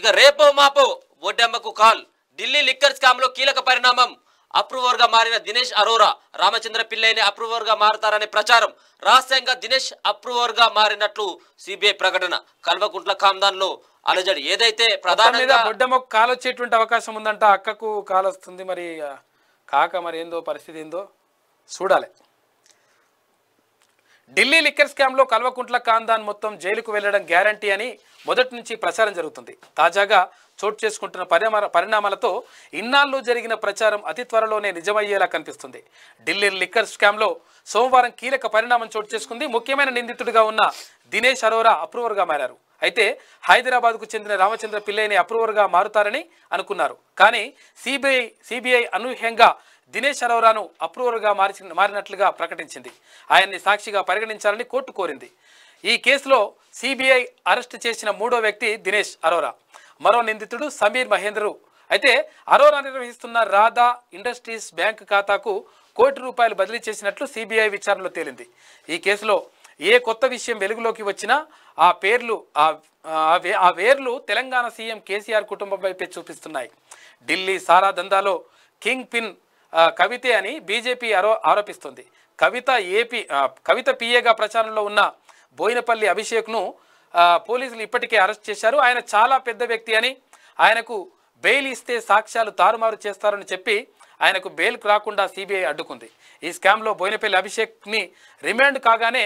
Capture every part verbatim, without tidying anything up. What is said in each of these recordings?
ఇక రేపో మాపో బొడ్డెమ్మకు కాల్. ఢిల్లీ లిక్కర్ స్కామ్ లో కీలక పరిణామం. అప్రూవర్ గా మారిన దినేష్ అరోరా రామచంద్ర పిల్లైని అప్రూవర్ గా మారతారనే ప్రచారం. రహస్యంగా దినేష్ అప్రూవర్ గా మారినట్లు సిబిఐ ప్రకటన. కల్వకుంట్ల ఖాందాన్ లో అలజడి. ఏదైతే ప్రధానంగా బొడ్డెమ్మకు కాల్ వచ్చేటువంటి అవకాశం ఉందంట. అక్కకు కాల్ వస్తుంది. మరి కాక మరి ఏందో పరిస్థితి ఏందో చూడాలి. ఢిల్లీ లిక్కర్ స్కామ్ లో కల్వకుంట్ల ఖాందాన్ మొత్తం జైలుకు వెళ్లడం గ్యారంటీ అని మొదటి నుంచి ప్రచారం జరుగుతుంది. తాజాగా చోటు చేసుకుంటున్న పరిణామ పరిణామాలతో ఇన్నాళ్ళు జరిగిన ప్రచారం అతి త్వరలోనే నిజమయ్యేలా కనిపిస్తుంది. ఢిల్లీ లిక్కర్ స్కామ్ లో సోమవారం కీలక పరిణామం చోటు చేసుకుంది. ముఖ్యమైన నిందితుడిగా ఉన్న దినేష్ అరోరా అప్రూవర్ గా మారారు. అయితే హైదరాబాద్ కు చెందిన రామచంద్ర పిల్లైని అప్రూవర్ గా మారుతారని అనుకున్నారు. కానీ సిబిఐ సిబిఐ అనూహ్యంగా దినేష్ అరోరాను అప్రూవర్గా మార్చి మారినట్లుగా ప్రకటించింది. ఆయన్ని సాక్షిగా పరిగణించాలని కోర్టు కోరింది. ఈ కేసులో సిబిఐ అరెస్ట్ చేసిన మూడో వ్యక్తి దినేష్ అరోరా. మరో నిందితుడు సమీర్ మహేందర్. అయితే అరోరా నిర్వహిస్తున్న రాధా ఇండస్ట్రీస్ బ్యాంక్ ఖాతాకు కోటి రూపాయలు బదిలీ చేసినట్లు సిబిఐ విచారణలో తేలింది. ఈ కేసులో ఏ కొత్త విషయం వెలుగులోకి వచ్చినా ఆ పేర్లు ఆ వేర్లు తెలంగాణ సీఎం కేసీఆర్ కుటుంబం వైపే చూపిస్తున్నాయి. ఢిల్లీ సారా దందాలో కింగ్ పిన్ కవితే అని బీజేపీ ఆరో ఆరోపిస్తుంది. కవిత ఏపీ కవిత పిఏగా ప్రచారంలో ఉన్న బోయినపల్లి అభిషేక్ను పోలీసులు ఇప్పటికే అరెస్ట్ చేశారు. ఆయన చాలా పెద్ద వ్యక్తి అని, ఆయనకు బెయిల్ ఇస్తే సాక్ష్యాలు తారుమారు చేస్తారని చెప్పి ఆయనకు బెయిల్ రాకుండా సిబిఐ అడ్డుకుంది. ఈ స్కామ్లో బోయినపల్లి అభిషేక్ని రిమాండ్ కాగానే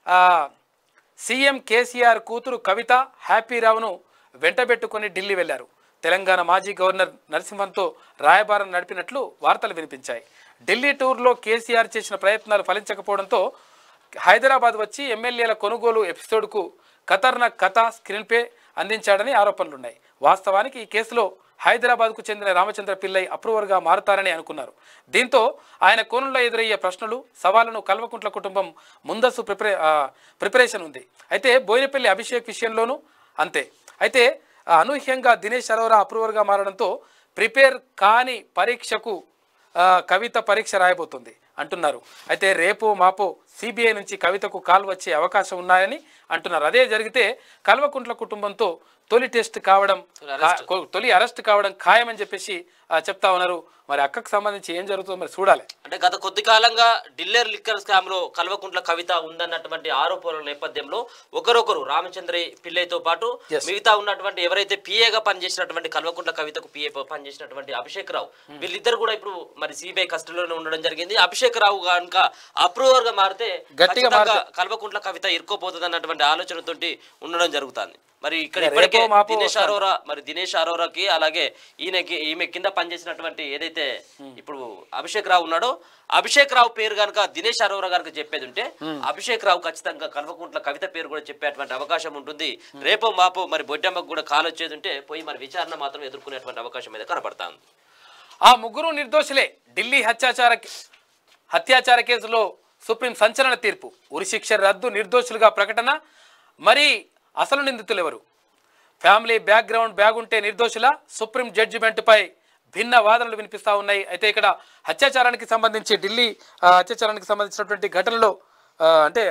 సీఎం కేసీఆర్ కూతురు కవిత హ్యాపీరావును వెంటబెట్టుకుని ఢిల్లీ వెళ్లారు. తెలంగాణ మాజీ గవర్నర్ నరసింహన్తో రాయబారం నడిపినట్లు వార్తలు వినిపించాయి. ఢిల్లీ టూర్లో కేసీఆర్ చేసిన ప్రయత్నాలు ఫలించకపోవడంతో హైదరాబాద్ వచ్చి ఎమ్మెల్యేల కొనుగోలు ఎపిసోడ్కు ఖతర్నాక్ కథ స్క్రీన్ ప్లే అందించాడని ఆరోపణలున్నాయి. వాస్తవానికి ఈ కేసులో హైదరాబాద్కు చెందిన రామచంద్ర పిల్లై అప్రూవర్గా మారుతారని అనుకున్నారు. దీంతో ఆయన కోణంలో ఎదురయ్యే ప్రశ్నలు సవాళ్లను కల్వకుంట్ల కుటుంబం ముందస్తు ప్రిపరే ప్రిపరేషన్ ఉంది. అయితే బోయినపల్లి అభిషేక్ విషయంలోనూ అంతే. అయితే అనూహ్యంగా దినేష్ అరోరా అప్రూవర్గా మారడంతో ప్రిపేర్ కాని పరీక్షకు కవిత పరీక్ష రాయబోతుంది అంటున్నారు. అయితే రేపో మాపో సిబిఐ నుంచి కవితకు కాల్ వచ్చే అవకాశం ఉన్నాయని అంటున్నారు. అదే జరిగితే కల్వకుంట్ల కుటుంబంతో తొలి టెస్ట్ కావడం తొలి అరెస్ట్ కావడం ఖాయమని చెప్పేసి చెప్తా ఉన్నారు. మరి అక్కకు సంబంధించి ఏం జరుగుతుందో మరి చూడాలి. అంటే గత కొద్ది కాలంగా ఢిల్లీ లిక్కర్ స్కామ్ లో కల్వకుంట్ల కవిత ఉందన్నటువంటి ఆరోపణల నేపథ్యంలో ఒకరొకరు రామచంద్ర పిల్లైతో పాటు మిగతా ఉన్నటువంటి ఎవరైతే పిఏగా పనిచేసినటువంటి కల్వకుంట్ల కవితకు పిఏ పనిచేసినటువంటి అభిషేక్ రావు, వీళ్ళిద్దరు కూడా ఇప్పుడు మరి సిబిఐ కస్టడీలోనే ఉండడం జరిగింది. అభిషేక్ రావు కనుక అప్రూవర్ గా మారితే కల్వకుంట్ల కవిత ఇరుక్కోపోతుంది అన్నటువంటి ఆలోచనతో ఉండడం జరుగుతుంది. మరి ఇక్కడ ఇప్పటికే దినేష్ అరోరా మరి దినేష్ అరోరాకి అలాగే ఈయనకి ఈమె కింద పనిచేసినటువంటి ఏదైతే ఇప్పుడు అభిషేక్ రావు ఉన్నాడో అభిషేక్ రావు పేరు కనుక దినేష్ అరోరా కనుక చెప్పేది ఉంటే అభిషేక్ రావు ఖచ్చితంగా కల్వకుంట్ల కవిత పేరు కూడా చెప్పేటువంటి అవకాశం ఉంటుంది. రేపో మాపో మరి బొడ్డమ్మకు కూడా కాల్ వచ్చేది ఉంటే పోయి మరి విచారణ మాత్రం ఎదుర్కొనేటువంటి అవకాశం అయితే కనబడతాను. ఆ ముగ్గురు నిర్దోషులే. ఢిల్లీ హత్యాచార హత్యాచార కేసులో సుప్రీం సంచలన తీర్పు. ఉరిశిక్ష రద్దు, నిర్దోషులుగా ప్రకటన. మరి అసలు నిందితులు ఎవరు? ఫ్యామిలీ బ్యాక్గ్రౌండ్ బ్యాగుంటే నిర్దోషుల? సుప్రీం జడ్జిమెంట్పై భిన్న వాదనలు వినిపిస్తూ ఉన్నాయి. అయితే ఇక్కడ హత్యాచారానికి సంబంధించి ఢిల్లీ హత్యాచారానికి సంబంధించినటువంటి ఘటనలో అంటే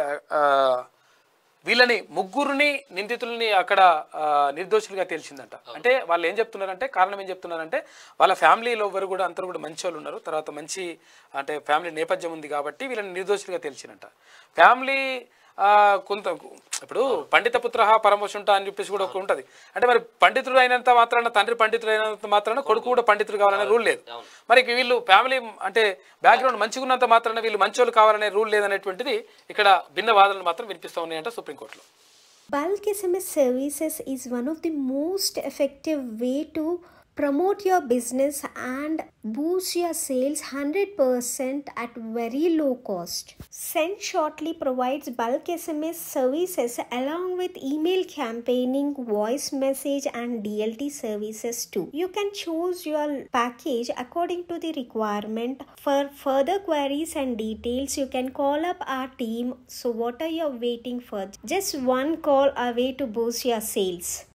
వీళ్ళని ముగ్గురిని నిందితులని అక్కడ నిర్దోషులుగా తేల్చిందంట. అంటే వాళ్ళు ఏం చెప్తున్నారంటే కారణం ఏం చెప్తున్నారంటే వాళ్ళ ఫ్యామిలీలో ఎవరు కూడా అందరూ కూడా మంచి వాళ్ళు ఉన్నారు, తర్వాత మంచి అంటే ఫ్యామిలీ నేపథ్యం ఉంది కాబట్టి వీళ్ళని నిర్దోషులుగా తేల్చినట్ట. ఫ్యామిలీ కొంత ఇప్పుడు పండిత పుత్ర పరమోషుంట అని చెప్పేసి కూడా ఒక ఉంటుంది. అంటే మరి పండితుడు అయినంత మాత్రాన తండ్రి పండితుడు అయినంత మాత్రాన కొడుకు కూడా పండితుడు కావాలనే రూల్ లేదు. మరి వీళ్ళు ఫ్యామిలీ అంటే బ్యాక్గ్రౌండ్ మంచిగా ఉన్నంత మాత్రాన వీళ్ళు మంచోళ్ళు కావాలనే రూల్ లేదనేటువంటిది ఇక్కడ భిన్న వాదనలు మాత్రం వినిపిస్తూ ఉన్నాయంట సుప్రీంకోర్టులో. Bulk S M S services is one of the most effective way to promote your business and boost your sales one hundred percent at very low cost. Send Shortly provides bulk S M S services along with email campaigning, voice message and D L T services too. You can choose your package according to the requirement. For further queries and details, you can call up our team. So what are you waiting for? Just one call away to boost your sales.